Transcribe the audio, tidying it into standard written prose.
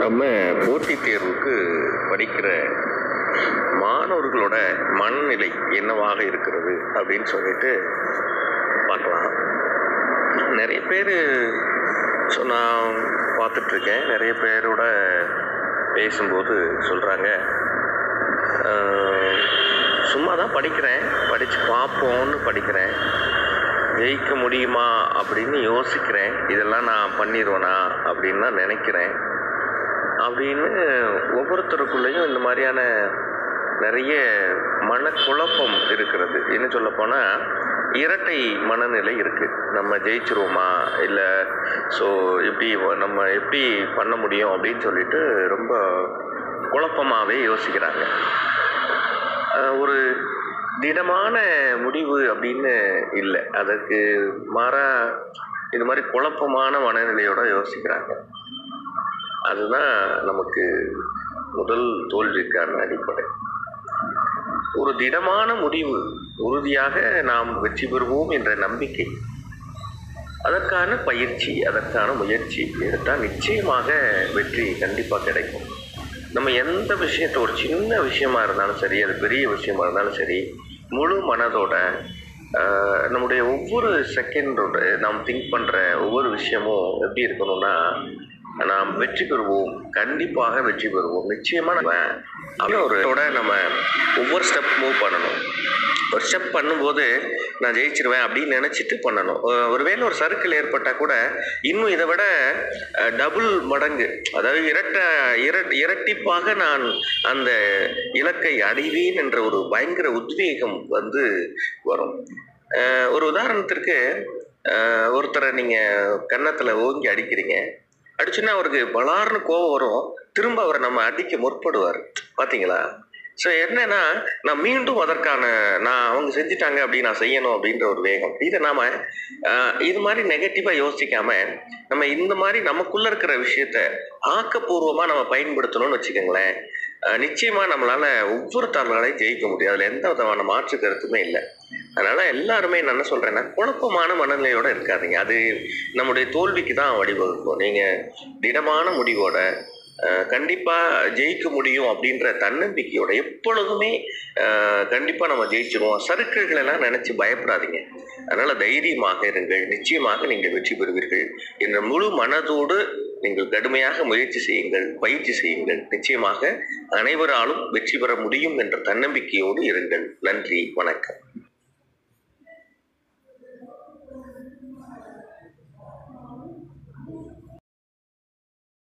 நம்ம போட்டித் தேர்வுக்கு படிக்கிற மாணவர்களோட மனநிலை என்னவாக இருக்கிறது அப்படின்னு சொல்லிட்டு பார்க்கலாம். நிறைய பேர் நான் பார்த்துட்ருக்கேன், நிறைய பேரோட பேசும்போது சொல்கிறாங்க, சும்மா தான் படிக்கிறேன், படித்து பார்ப்போன்னு படிக்கிறேன், ஜெயிக்க முடியுமா அப்படின்னு யோசிக்கிறேன், இதெல்லாம் நான் பண்ணிடுவேனா அப்படின்னு தான் நினைக்கிறேன் அப்படின்னு ஒவ்வொருத்தருக்குள்ளேயும் இந்த மாதிரியான நிறைய மனக்குழப்பம் இருக்கிறது. என்ன சொல்லப்போனால் இரட்டை மனநிலை இருக்குது. நம்ம ஜெயிச்சிருவோமா, இல்லை இப்படி நம்ம எப்படி பண்ண முடியும் அப்படின்னு சொல்லிட்டு ரொம்ப குழப்பமாகவே யோசிக்கிறாங்க. ஒரு திடமான முடிவு அப்படின்னு இல்லை, அதற்கு மாறாக இது மாதிரி குழப்பமான மனநிலையோடு யோசிக்கிறாங்க. அதுதான் நமக்கு முதல் தோல்விக்கான அடிப்படை. ஒரு திடமான முடிவு, உறுதியாக நாம் வெற்றி பெறுவோம் என்ற நம்பிக்கை, அதற்கான பயிற்சி, அதற்கான முயற்சி எடுத்தால் நிச்சயமாக வெற்றி கண்டிப்பாக கிடைக்கும். நம்ம எந்த விஷயத்தை, ஒரு சின்ன விஷயமா இருந்தாலும் சரி, அது பெரிய விஷயமா இருந்தாலும் சரி, முழு மனதோட நம்முடைய ஒவ்வொரு செகண்டோட நாம் திங்க் பண்ணுற ஒவ்வொரு விஷயமும் எப்படி இருக்கணும்னா, நாம் வெற்றி பெறுவோம், கண்டிப்பாக வெற்றி பெறுவோம், நிச்சயமாக நம்ம ஒவ்வொரு ஸ்டெப் மூவ் பண்ணணும். ஒரு ஸ்டெப் பண்ணும்போது நான் ஜெயிச்சிருவேன் அப்படின்னு நினச்சிட்டு பண்ணணும். ஒருவேளை ஒரு சர்க்கிள் ஏற்பட்டால் கூட இன்னும் இதை விட டபுள் மடங்கு, அதாவது இரட்டிப்பாக நான் அந்த இலக்கை அடைவேன் என்ற ஒரு பயங்கர உத்வேகம் வரும். ஒரு உதாரணத்திற்கு, ஒருத்தரை நீங்கள் கன்னத்தில் ஓங்கி அடிக்கிறீங்க, அடிச்சுன்னா அவருக்கு பலார்னு கோவம் வரும், திரும்ப அவரை நம்ம அடிக்க முற்படுவார், பார்த்தீங்களா? ஸோ என்னன்னா, நான் மீண்டும் அதற்கான அவங்க செஞ்சுட்டாங்க அப்படி நான் செய்யணும் அப்படின்ற ஒரு வேகம். இதை நாம் இது மாதிரி நெகட்டிவாக யோசிக்காமல் நம்ம இந்த மாதிரி நமக்குள்ளே இருக்கிற விஷயத்த ஆக்கப்பூர்வமாக நம்ம பயன்படுத்தணும்னு வச்சுக்கோங்களேன், நிச்சயமாக நம்மளால் ஒவ்வொரு தவறுகளையும் ஜெயிக்க முடியும். அதில் எந்த விதமான மாற்று கருத்துமே இல்லை. அதனால் எல்லாருமே நான் என்ன சொல்கிறேன்னா, குழப்பமான மனநிலையோடு இருக்காதீங்க, அது நம்முடைய தோல்விக்கு தான் வழிவகுக்கும். நீங்கள் திடமான முடிவோட கண்டிப்பாக ஜெயிக்க முடியும் அப்படின்ற தன்னம்பிக்கையோட எப்பொழுதுமே கண்டிப்பாக நம்ம ஜெயிச்சிருவோம். சறுக்குகள் எல்லாம் நினச்சி பயப்படாதீங்க. அதனால் தைரியமாக இருங்கள், நிச்சயமாக நீங்கள் வெற்றி பெறுவீர்கள் என்ற முழு மனதோடு நீங்கள் கடுமையாக முயற்சி செய்யுங்கள், பயிற்சி செய்யுங்கள். நிச்சயமாக அனைவராலும் வெற்றி பெற முடியும் என்ற தன்னம்பிக்கையோடு இருங்கள். நன்றி, வணக்கம்.